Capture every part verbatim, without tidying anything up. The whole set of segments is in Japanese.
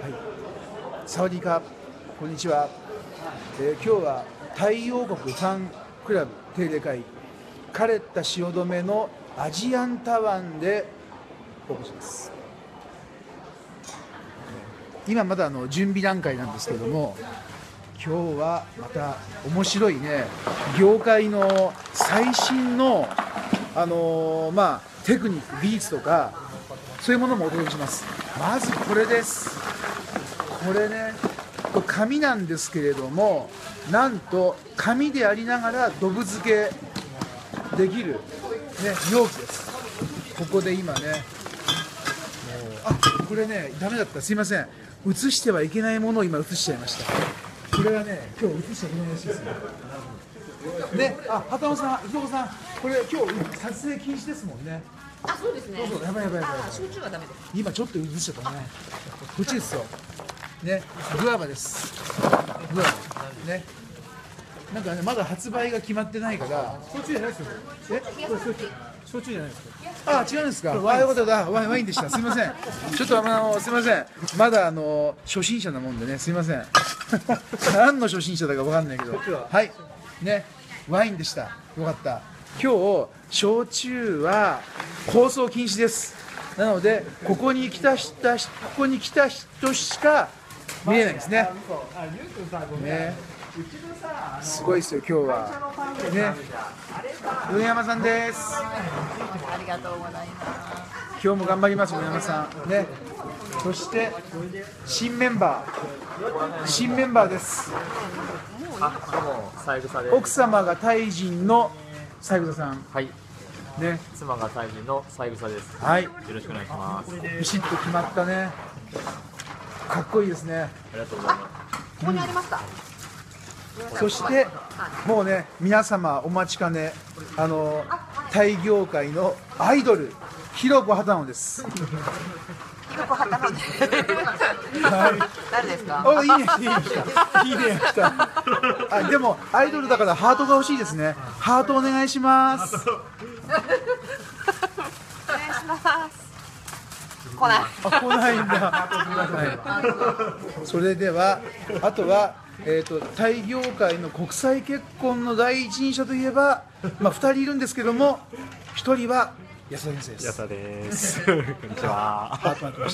はい、サワディーカー、こんにちは、えー、今日は太陽国ファンクラブ定例会カレッタ汐留のアジアンタワンでお送りします。今まだあの準備段階なんですけども、今日はまた面白いね、業界の最新の、あのー、まあテクニック技術とかそういうものもお届けします。まずこれです。これね、これ紙なんですけれども、なんと紙でありながらドブ漬けできる、ね、容器です。ここで今ね、もうあ、これね、ダメだった、すいません、映してはいけないものを今映しちゃいました。これはね、今日映しちゃいけないらしいですね。ね、あ、畑野さん、ひろこさん、これ今日撮影禁止ですもんね。 あ、そうですね。 そうそう、やばいやばいやばい。 焼酎はダメです。 今ちょっと映しちゃったね。こっちですよ。ね、グアバです。グアバね。なんかね、まだ発売が決まってないから。焼酎じゃないですよ。え、これ焼酎、焼酎じゃないですか。あ、違うんですか。あ、よかっただ、ワインワインでした。すみません。ちょっとあのすみません。まだあの初心者なもんでね、すみません。何の初心者だかわかんないけど。はい。ね、ワインでした。よかった。今日焼酎は放送禁止です。なのでここに来た人、ここに来た人しか見えないですね。ね、すごいですよ今日は。ね、上山さんです。 ありがとうございます。 今日も頑張ります上山さん。ね、そして新メンバー、新メンバーです。奥様がタイ人の三枝さん。 はい。 ね。 妻がタイ人の三枝です。 はい。 よろしくお願いします。 ビシッと決まったね。かっこいいですね。 ありがとうございます。 ここにありました。 そしてもうね、皆様お待ちかね、あのタイ業界のアイドル、ひろこはたのです。 ひろこはたので。 はい。 誰ですか。 お、いいね、いいね、いいね、来た。あ、でもアイドルだからハートが欲しいですね。ハートお願いします。 お願いします。来ない。 あ、来ないんだ。はい。それでは、あとは、えっと、タイ業界の国際結婚の第一人者といえば、まあ、ふたりいるんですけども、ひとりは安田先生です。 安田です。こんにちは。 ハートが来ました。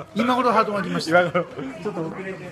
今頃ハートが来ました。今頃。ちょっと遅れて。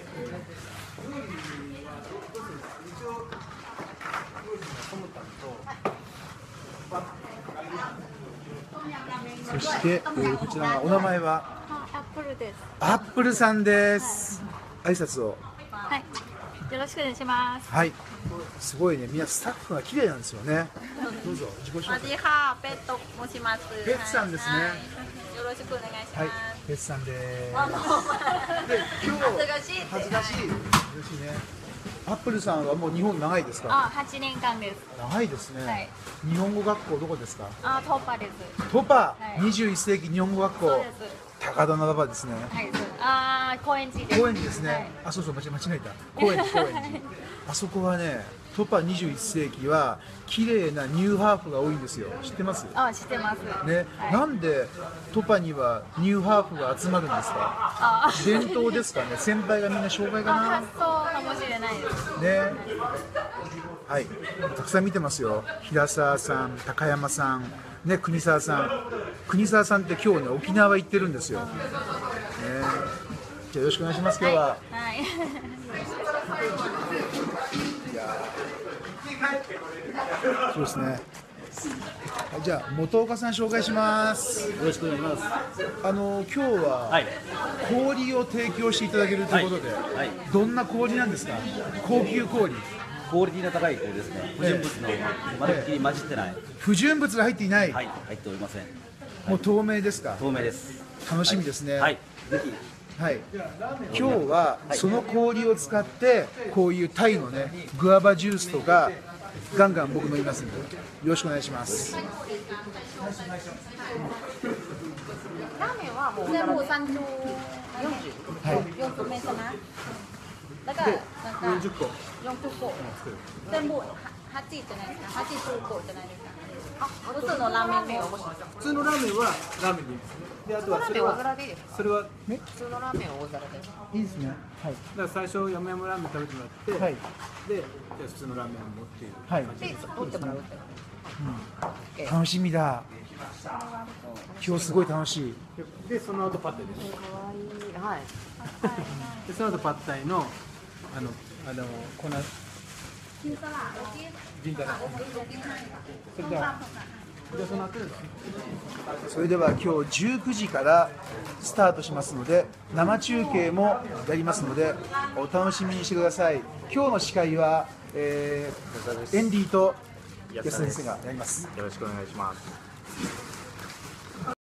そして、えー、こちらお名前はアップルです。 アップルさんです。挨拶を。 はい。よろしくお願いします。 はい。すごいね、みんなスタッフが綺麗なんですよね。どうぞ自己紹介。 サワディーカー、ペット申します。 ペッツさんですね。 はい、よろしくお願いします。 はい、ペッツさんです。で、 あの今日恥ずかしいって恥ずかしい。嬉しいね。アップルさんはもう日本長いですか。 あ、八年間です。 長いですね。 はい。 日本語学校どこですか。 あ、トッパです。 トパ、 はい、 にじゅういっ世紀日本語学校。 そうです。 高田馬場ですね。 はい。あ、高円寺です。 高円寺ですね。はい、あ、そうそう、間違えた。高円寺、高円寺。あそこはね、トパにじゅういっ世紀は綺麗なニューハーフが多いんですよ。知ってます？ あ、知ってます。 ね、はい、なんでトパにはニューハーフが集まるんですか？あ、伝統ですかね。先輩がみんな障害かな。 発想かもしれないですね。はい、たくさん見てますよ。平沢さん、高山さん、ね、国沢さん。国沢さんって今日ね、沖縄行ってるんですよ。ね、じゃあよろしくお願いします。今日は。はい。はい、そうですね。じゃあ元岡さん紹介します。 よろしくお願いします。 あの今日は氷を提供していただけるということで、はいはい、どんな氷なんですか。高級氷。 クオリティの高い氷ですね。不純物のまるっきり混じってない。 不純物が入っていない。 はい、入っておりません。 もう透明ですか。 透明です。 楽しみですね。 はい、ぜひ。 はい、今日はその氷を使ってこういうタイのねグアバジュースとかガンガン僕飲みますんでよろしくお願いします。 ラーメンはもう全部三丁四十。はい。四つ目かな。だからなんか四十個。四十個。全部八じゃないですか。八十個じゃないですか。あ、普通のラーメン麺は普通のラーメンはラーメンでいいですね。 であ普通のラーメン大とはそれは皿でいいですか？ それは普通のラーメンは大皿で。 いいですね。はい。 だから最初山々ラーメン食べてもらって、 はい。 でじゃあ普通のラーメンもっていうはい。 で、取ってもらうって。え楽しみだ。今日すごい楽しい。 でその後パッタイですかわいい。はい。 でその後パッタイのあのあの粉銀だらそれではでその後ですねそれでは今日じゅうくじからスタートしますので、生中継もやりますのでお楽しみにしてください。今日の司会は、えー、エンディと安田先生がやります。 よろしくお願いします。